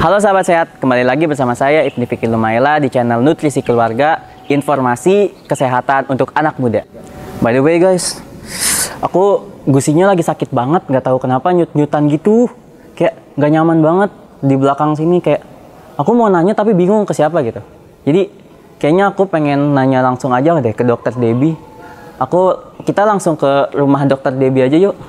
Halo sahabat sehat, kembali lagi bersama saya Ibni Fikri Lumaila di channel Nutrisi Keluarga, informasi kesehatan untuk anak muda. By the way guys, aku gusinya lagi sakit banget, nggak tahu kenapa nyut-nyutan gitu, kayak nggak nyaman banget di belakang sini. Kayak aku mau nanya tapi bingung ke siapa gitu. Jadi kayaknya aku pengen nanya langsung aja deh ke Dokter Debbie. Kita langsung ke rumah Dokter Debbie aja yuk.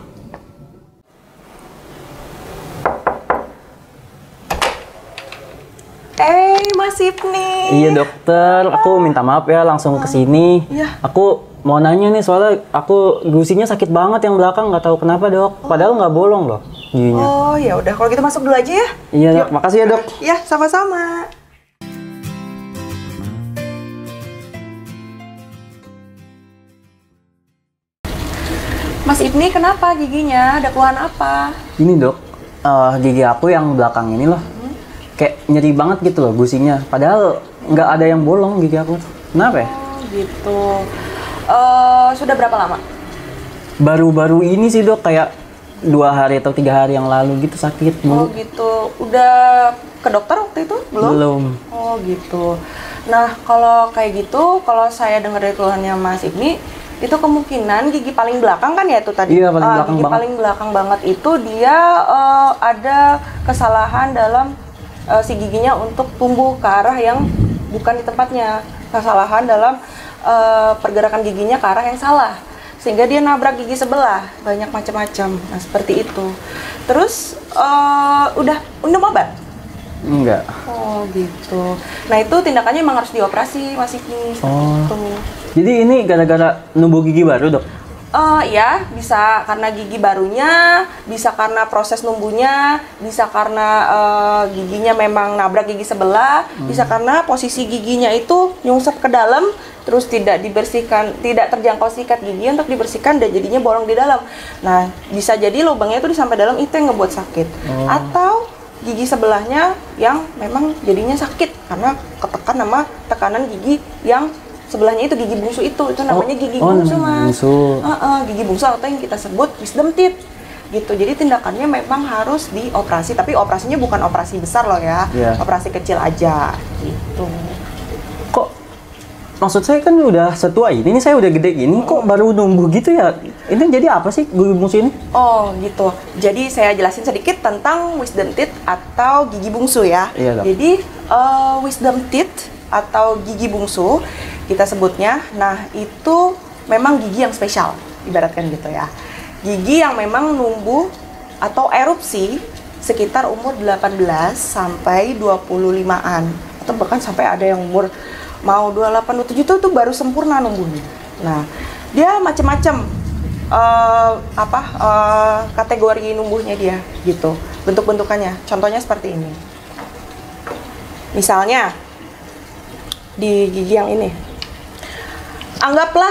Mas Ibni. Iya dokter, aku minta maaf ya langsung ke sini. Iya. Aku mau nanya nih soalnya aku gusinya sakit banget yang belakang, nggak tahu kenapa dok. Padahal nggak bolong loh giginya. Oh ya udah, kalau gitu masuk dulu aja ya. Iya dok, makasih ya dok. Ya sama-sama. Mas Ibni kenapa giginya? Ada keluhan apa? Ini dok, gigi aku yang belakang ini loh, kayak nyeri banget gitu loh gusinya. Padahal nggak ada yang bolong gigi aku. Kenapa ya? Oh gitu. Sudah berapa lama? Baru-baru ini sih dok, kayak 2 hari atau 3 hari yang lalu gitu sakit bu. Oh gitu. Udah ke dokter waktu itu? Belum. Oh gitu. Nah kalau kayak gitu, kalau saya dengar dari keluhannya Mas Ibni, itu kemungkinan gigi paling belakang kan ya itu tadi? Iya, paling belakang gigi banget. paling belakang banget itu dia ada kesalahan dalam si giginya untuk tumbuh ke arah yang bukan di tempatnya. Kesalahan dalam pergerakan giginya ke arah yang salah, sehingga dia nabrak gigi sebelah, banyak macam-macam. Nah seperti itu. Terus udah minum obat? Enggak. Oh gitu. Nah itu tindakannya emang harus dioperasi Mas Ibni. Gitu. Jadi ini gara-gara numbuh gigi baru dok? Ya bisa karena gigi barunya, bisa karena proses numbuhnya, bisa karena giginya memang nabrak gigi sebelah, bisa karena posisi giginya itu nyungsep ke dalam, terus tidak dibersihkan, tidak terjangkau sikat gigi untuk dibersihkan dan jadinya bolong di dalam. Nah bisa jadi lubangnya itu sampai dalam, itu yang ngebuat sakit. Atau gigi sebelahnya yang memang jadinya sakit karena ketekan sama tekanan gigi yang sebelahnya itu, gigi bungsu itu namanya gigi bungsu mas. Gigi bungsu atau yang kita sebut wisdom teeth gitu. Jadi tindakannya memang harus dioperasi, tapi operasinya bukan operasi besar loh ya, operasi kecil aja gitu. Kok maksud saya kan udah setua ini saya udah gede gini kok baru numbuh gitu ya? Ini jadi apa sih gigi bungsu ini? Oh gitu. Jadi saya jelasin sedikit tentang wisdom teeth atau gigi bungsu ya. Iya, dok. Jadi wisdom teeth atau gigi bungsu kita sebutnya, nah itu memang gigi yang spesial, ibaratkan gitu ya. Gigi yang memang numbuh atau erupsi sekitar umur 18 sampai 25-an, atau bahkan sampai ada yang umur mau 28, 27 itu baru sempurna numbuhnya. Nah, dia macam-macam kategori numbuhnya dia gitu, bentuk-bentukannya. Contohnya seperti ini. Misalnya di gigi yang ini, anggaplah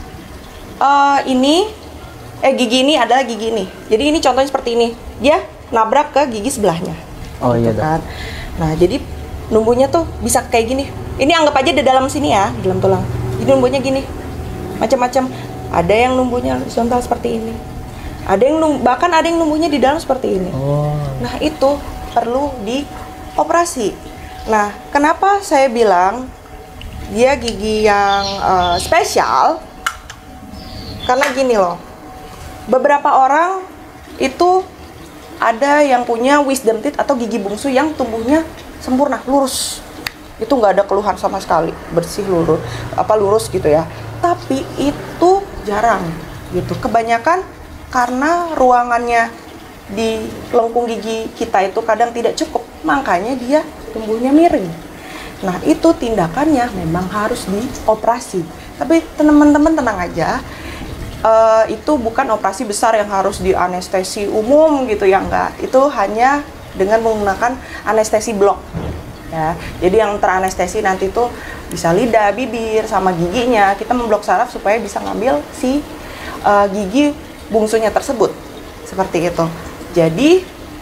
gigi ini adalah gigi ini. Jadi ini contohnya seperti ini, dia nabrak ke gigi sebelahnya. Oh iya kan? Nah jadi numbuhnya tuh bisa kayak gini. Ini anggap aja di dalam sini ya, di dalam tulang. Jadi numbuhnya gini, macam-macam. Ada yang numbuhnya horizontal seperti ini. Bahkan ada yang numbuhnya di dalam seperti ini. Nah itu perlu dioperasi. Nah kenapa saya bilang dia gigi yang spesial? Karena gini loh, beberapa orang itu ada yang punya wisdom teeth atau gigi bungsu yang tumbuhnya sempurna, lurus. Itu nggak ada keluhan sama sekali, bersih, lurus gitu ya. Tapi itu jarang gitu. Kebanyakan karena ruangannya di lengkung gigi kita itu kadang tidak cukup, makanya dia tumbuhnya miring. Nah itu tindakannya memang harus dioperasi. Tapi teman-teman tenang aja, itu bukan operasi besar yang harus dianestesi umum gitu ya, enggak. Itu hanya dengan menggunakan anestesi blok ya. Jadi yang teranestesi nanti tuh bisa lidah, bibir, sama giginya. Kita memblok saraf supaya bisa ngambil si gigi bungsunya tersebut. Seperti itu. Jadi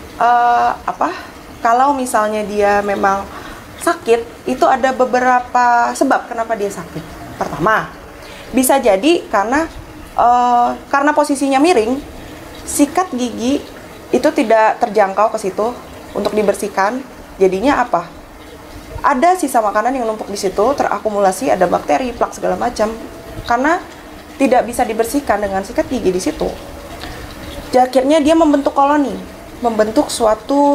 kalau misalnya dia memang sakit, itu ada beberapa sebab kenapa dia sakit. Pertama, bisa jadi karena posisinya miring, sikat gigi itu tidak terjangkau ke situ untuk dibersihkan. jadinya apa? Ada sisa makanan yang numpuk di situ, terakumulasi, ada bakteri, plak segala macam. Karena tidak bisa dibersihkan dengan sikat gigi di situ. Jadi akhirnya dia membentuk koloni, membentuk suatu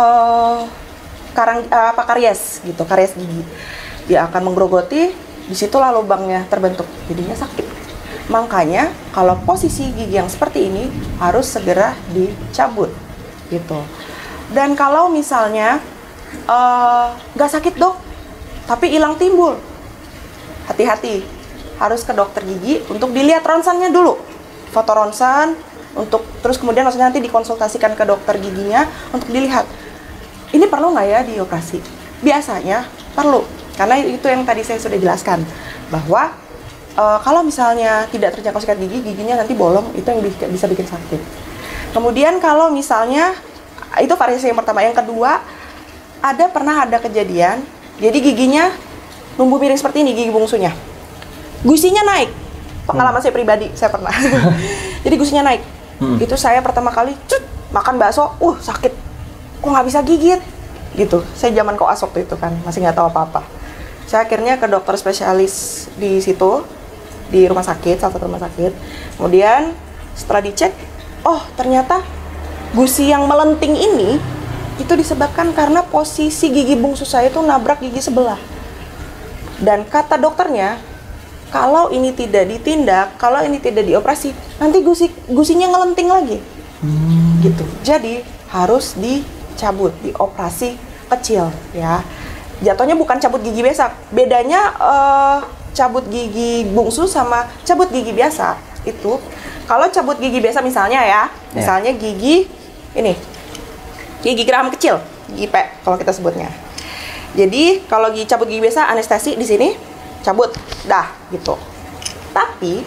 karies gitu, karies gigi. Dia akan menggerogoti, disitulah lubangnya terbentuk, jadinya sakit. Makanya kalau posisi gigi yang seperti ini harus segera dicabut gitu. Dan kalau misalnya nggak sakit dok, tapi hilang timbul, hati-hati, harus ke dokter gigi untuk dilihat ronsennya dulu, foto ronsen, untuk terus kemudian maksudnya nanti dikonsultasikan ke dokter giginya untuk dilihat ini perlu nggak ya dioperasi. Biasanya perlu, karena itu yang tadi saya sudah jelaskan bahwa kalau misalnya tidak terjangkau sikat gigi, giginya nanti bolong, itu yang bisa bikin sakit. Kemudian kalau misalnya itu variasi yang pertama, yang kedua pernah ada kejadian, jadi giginya numbuh miring seperti ini, gigi bungsunya, gusinya naik. Pengalaman saya pribadi, saya pernah. Jadi gusinya naik. Itu saya pertama kali makan bakso, sakit, kok nggak bisa gigit, gitu. Saya zaman koas waktu itu kan, masih nggak tahu apa-apa. Saya akhirnya ke dokter spesialis di situ, di rumah sakit, salah satu rumah sakit. Kemudian setelah dicek, ternyata gusi yang melenting ini itu disebabkan karena posisi gigi bungsu saya itu nabrak gigi sebelah. Dan kata dokternya, kalau ini tidak ditindak, kalau ini tidak dioperasi, nanti gusinya ngelenting lagi. Gitu. Jadi harus dicabut, dioperasi kecil ya. Jatuhnya bukan cabut gigi biasa. Bedanya cabut gigi bungsu sama cabut gigi biasa itu, kalau cabut gigi biasa misalnya misalnya gigi ini, gigi geraham kecil, gigi P kalau kita sebutnya. Jadi kalau cabut gigi biasa, anestesi di sini, cabut, dah gitu. Tapi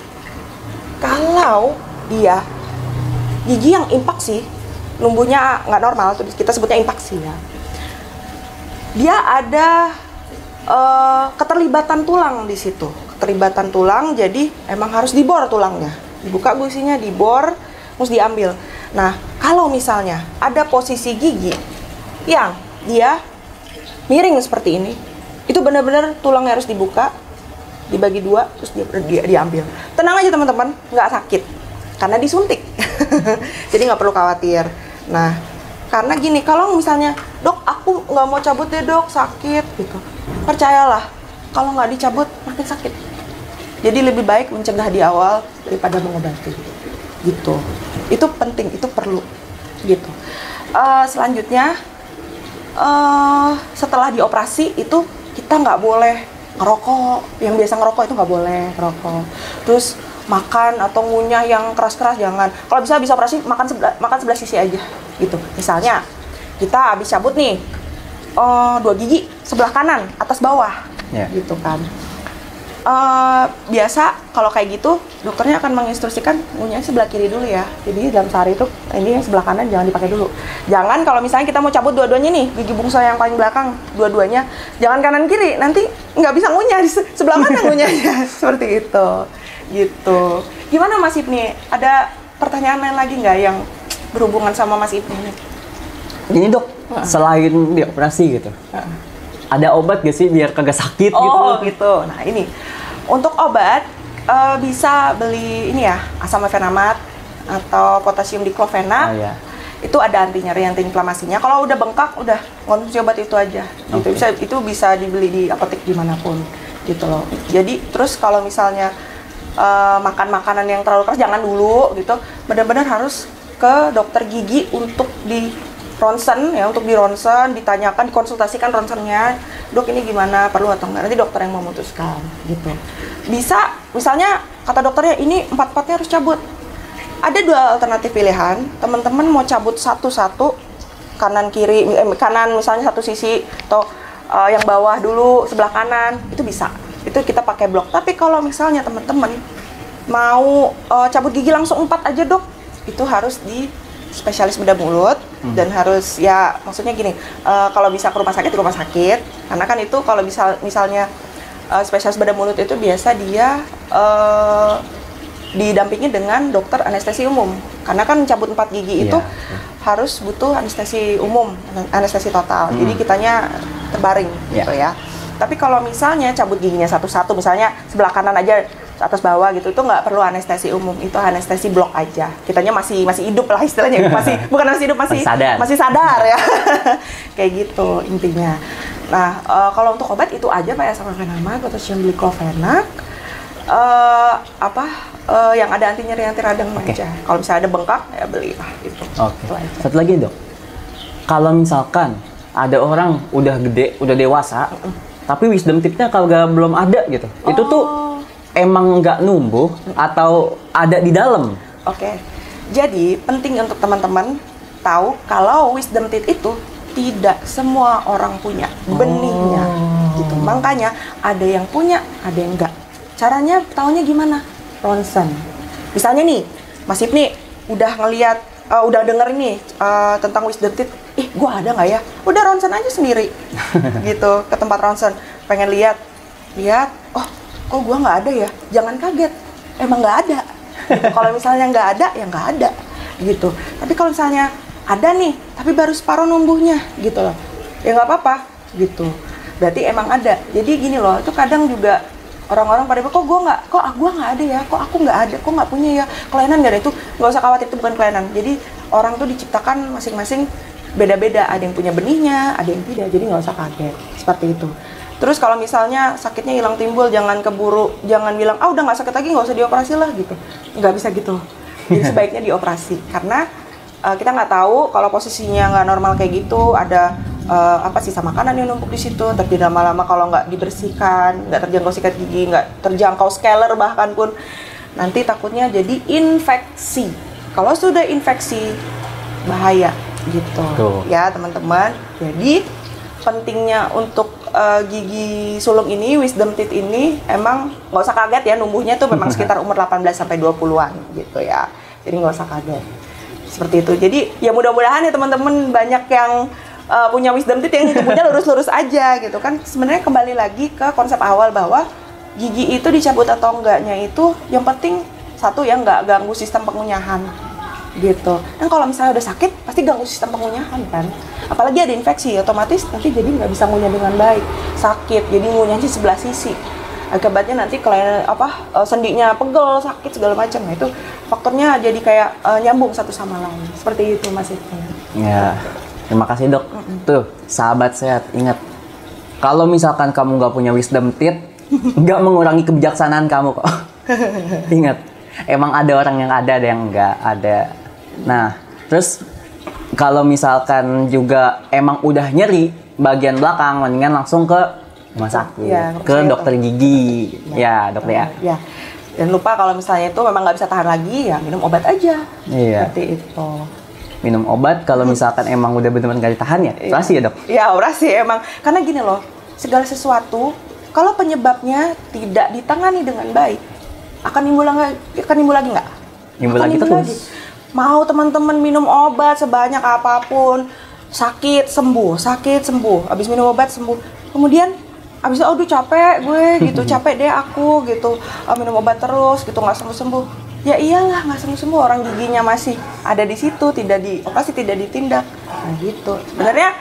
kalau dia gigi yang impaksi, numbuhnya nggak normal, kita sebutnya impaksi ya. Dia ada keterlibatan tulang di situ, keterlibatan tulang, jadi emang harus dibor tulangnya, dibuka gusinya, dibor, terus diambil. Nah, kalau misalnya ada posisi gigi yang dia miring seperti ini, itu benar-benar tulangnya harus dibuka, dibagi dua, terus dia diambil. Tenang aja teman-teman, nggak sakit, karena disuntik. Jadi nggak perlu khawatir. Nah, karena gini, kalau misalnya, dok aku nggak mau cabut deh dok, sakit gitu. Percayalah, kalau nggak dicabut makin sakit. Jadi lebih baik mencegah di awal daripada mengobati. Gitu. Itu penting, itu perlu. Gitu. Selanjutnya, setelah dioperasi itu kita nggak boleh ngerokok. Yang biasa ngerokok itu nggak boleh ngerokok. Terus makan atau ngunyah yang keras-keras jangan. Kalau bisa operasi makan sebelah sisi aja. Gitu. Misalnya kita habis cabut nih 2 gigi sebelah kanan atas bawah, gitu kan. Biasa kalau kayak gitu dokternya akan menginstruksikan ngunyah sebelah kiri dulu ya. Jadi dalam sehari itu ini yang sebelah kanan jangan dipakai dulu. Jangan kalau misalnya kita mau cabut dua-duanya nih, gigi bungsu yang paling belakang dua-duanya, jangan kanan kiri, nanti nggak bisa ngunyah di sebelah mana ngunyahnya. Seperti itu, gitu. Gimana Mas Ibni? Ada pertanyaan lain lagi nggak yang berhubungan sama Mas Ibni ini? Ini dok, selain dioperasi gitu, ada obat gak sih biar kagak sakit gitu? Oh gitu. Nah ini, untuk obat bisa beli ini ya, asam mefenamat atau potasium diklofenak. Itu ada anti nyeri, anti inflamasinya. Kalau udah bengkak, udah konsumsi obat itu aja. Gitu. Itu bisa dibeli di apotek dimanapun, gitu loh. Jadi terus kalau misalnya makan makanan yang terlalu keras jangan dulu, gitu. Benar-benar harus ke dokter gigi untuk di ronsen ya, untuk di ronsen, ditanyakan, dikonsultasikan ronsennya, dok ini gimana, perlu atau enggak, nanti dokter yang memutuskan gitu. Bisa misalnya kata dokternya ini 4-4-nya harus cabut, ada 2 alternatif pilihan, teman-teman mau cabut satu-satu, kanan kiri, kanan misalnya satu sisi, atau yang bawah dulu sebelah kanan, itu bisa, itu kita pakai blok. Tapi kalau misalnya teman-teman mau cabut gigi langsung 4 aja dok, itu harus di spesialis bedah mulut. Dan harus ya, maksudnya gini, kalau bisa ke rumah sakit, karena kan itu kalau misalnya spesialis bedah mulut itu biasa dia didampingi dengan dokter anestesi umum, karena kan cabut 4 gigi itu harus butuh anestesi umum, anestesi total. Jadi kitanya terbaring gitu ya. Tapi kalau misalnya cabut giginya satu-satu, misalnya sebelah kanan aja atas bawah gitu, itu nggak perlu anestesi umum, itu anestesi blok aja. Kitanya masih hidup lah istilahnya, bukan masih hidup, masih sadar ya. Kayak gitu intinya. Nah, kalau untuk obat itu aja Pak ya, sama Venamag atau Diclofenac. Yang ada anti nyeri, anti radang aja. Kalau misalnya ada bengkak ya belilah gitu. Satu lagi dok, kalau misalkan ada orang udah gede, udah dewasa, tapi wisdom teeth-nya kalau belum ada gitu, itu tuh emang nggak numbuh atau ada di dalam? Jadi penting untuk teman-teman tahu kalau wisdom teeth itu tidak semua orang punya benihnya gitu. Makanya ada yang punya, ada yang enggak. Caranya taunya gimana? Ronsen. Misalnya nih, Mas Ibni udah ngelihat, udah denger nih tentang wisdom teeth. Gua ada nggak ya? Udah ronsen aja sendiri, gitu ke tempat ronsen. Pengen lihat, oh, kok gua nggak ada ya? Jangan kaget, emang nggak ada. Gitu. Kalau misalnya nggak ada, ya nggak ada, gitu. Tapi kalau misalnya ada nih, tapi baru separuh numbuhnya, gitu loh. Ya nggak apa-apa, gitu. Berarti emang ada. Jadi gini loh, itu kadang juga orang-orang pada kok gua nggak ada ya, kok aku nggak ada, kok nggak punya ya, kelainan nggak ada. Itu nggak usah khawatir, itu bukan kelainan. Jadi orang tuh diciptakan masing-masing beda-beda, ada yang punya benihnya, ada yang tidak, jadi nggak usah kaget seperti itu. Terus kalau misalnya sakitnya hilang timbul, jangan keburu, jangan bilang udah nggak sakit lagi, nggak usah dioperasi lah gitu, nggak bisa gitu. Jadi sebaiknya dioperasi karena kita nggak tahu kalau posisinya nggak normal kayak gitu, ada sisa makanan yang numpuk di situ, tapi lama-lama kalau nggak dibersihkan, nggak terjangkau sikat gigi, nggak terjangkau scaler bahkan pun, nanti takutnya jadi infeksi. Kalau sudah infeksi bahaya gitu. Ya teman-teman. Jadi pentingnya untuk gigi sulung ini, wisdom teeth ini, emang nggak usah kaget ya, numbuhnya tuh memang sekitar umur 18-20-an gitu ya. Jadi nggak usah kaget seperti itu. Jadi ya mudah-mudahan ya teman-teman banyak yang punya wisdom teeth yang tumbuhnya lurus-lurus aja gitu kan. Sebenarnya kembali lagi ke konsep awal bahwa gigi itu dicabut atau enggaknya itu yang penting satu ya nggak ganggu sistem pengunyahan gitu. Dan kalau misalnya udah sakit pasti ganggu sistem pengunyahan kan, apalagi ada infeksi, otomatis nanti jadi nggak bisa ngunyah dengan baik, sakit, jadi ngunyahnya sebelah sisi, akibatnya nanti kelainan sendinya pegel, sakit segala macam. Nah itu faktornya jadi kayak nyambung satu sama lain, seperti itu Mas Ibnu. Ya, terima kasih dok. Tuh sahabat sehat, ingat kalau misalkan kamu nggak punya wisdom teeth, nggak mengurangi kebijaksanaan kamu kok. Ingat, emang ada orang yang ada yang nggak ada. Nah, terus kalau misalkan juga emang udah nyeri bagian belakang, mendingan langsung ke rumah sakit, ke dokter gigi, ya dokter ya. Dan lupa kalau misalnya itu memang nggak bisa tahan lagi, ya minum obat aja. Seperti itu. Minum obat kalau misalkan emang udah benar-benar nggak ditahan ya, operasi ya dok? Iya operasi emang, karena gini loh, segala sesuatu kalau penyebabnya tidak ditangani dengan baik, akan nimbul lagi nggak? Nimbul lagi terus. Mau teman-teman minum obat sebanyak apapun, sakit sembuh, habis minum obat sembuh, kemudian habis itu aduh capek gue gitu, capek deh aku gitu, minum obat terus gitu nggak sembuh-sembuh. Ya iyalah nggak sembuh-sembuh, orang giginya masih ada di situ, tidak dioperasi, tidak ditindak. Nah gitu. Sebenarnya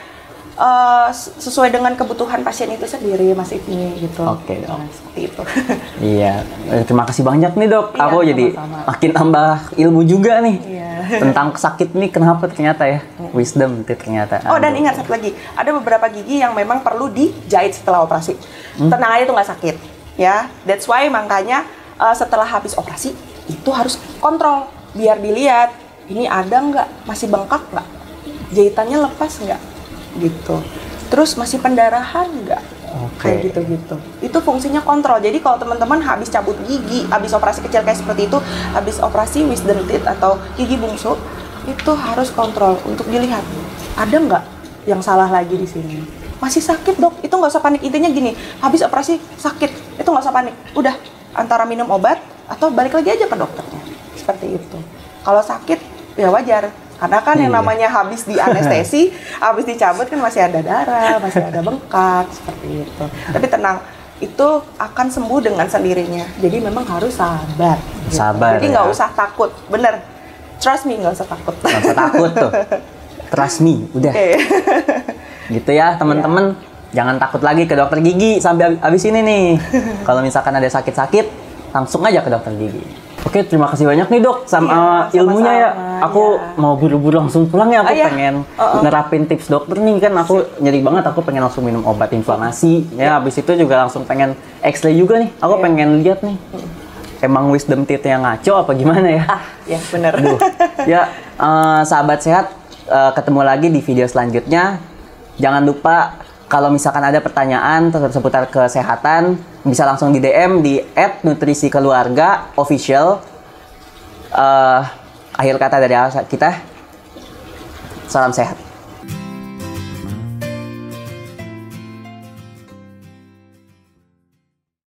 sesuai dengan kebutuhan pasien itu sendiri Mas Ibni gitu. Oke dok. Nah, seperti itu. Iya, terima kasih banyak nih dok. Iya, aku jadi makin tambah ilmu juga nih tentang sakit nih, kenapa ternyata ya wisdom ternyata. Dan ingat satu lagi, ada beberapa gigi yang memang perlu dijahit setelah operasi. Tenang aja itu nggak sakit ya. That's why makanya setelah habis operasi itu harus kontrol biar dilihat ini ada nggak, masih bengkak nggak, jahitannya lepas nggak gitu, terus masih pendarahan nggak, kayak gitu-gitu. Itu fungsinya kontrol. Jadi kalau teman-teman habis cabut gigi, habis operasi kecil kayak seperti itu, habis operasi wisdom teeth atau gigi bungsu, itu harus kontrol untuk dilihat ada nggak yang salah lagi di sini. Masih sakit dok, itu nggak usah panik. Intinya gini, habis operasi sakit, itu nggak usah panik. Udah, antara minum obat atau balik lagi aja ke dokternya. Seperti itu. Kalau sakit ya wajar. Karena kan yang namanya habis di anestesi, habis dicabut kan masih ada darah, masih ada bengkak, seperti itu. Tapi tenang, itu akan sembuh dengan sendirinya. Jadi memang harus sabar. Gitu. Sabar. Jadi nggak usah takut, bener. Trust me, nggak usah takut. Nggak usah takut tuh. Trust me, udah. Gitu ya teman-teman. Jangan takut lagi ke dokter gigi sampai abis ini nih. Kalau misalkan ada sakit-sakit, langsung aja ke dokter gigi. Oke, terima kasih banyak nih dok sama ilmunya ya. Aku mau buru-buru langsung pulang ya. Aku pengen nerapin tips dokter nih kan. Aku nyeri banget. Aku pengen langsung minum obat inflamasi. Ya, habis itu juga langsung pengen X-ray juga nih. Aku pengen lihat nih. Emang wisdom teeth-nya ngaco apa gimana ya? Ya benar. Ya, sahabat sehat, ketemu lagi di video selanjutnya. Jangan lupa kalau misalkan ada pertanyaan seputar kesehatan, bisa langsung di DM di @nutrisi-keluarga_official. Akhir kata dari kita, salam sehat.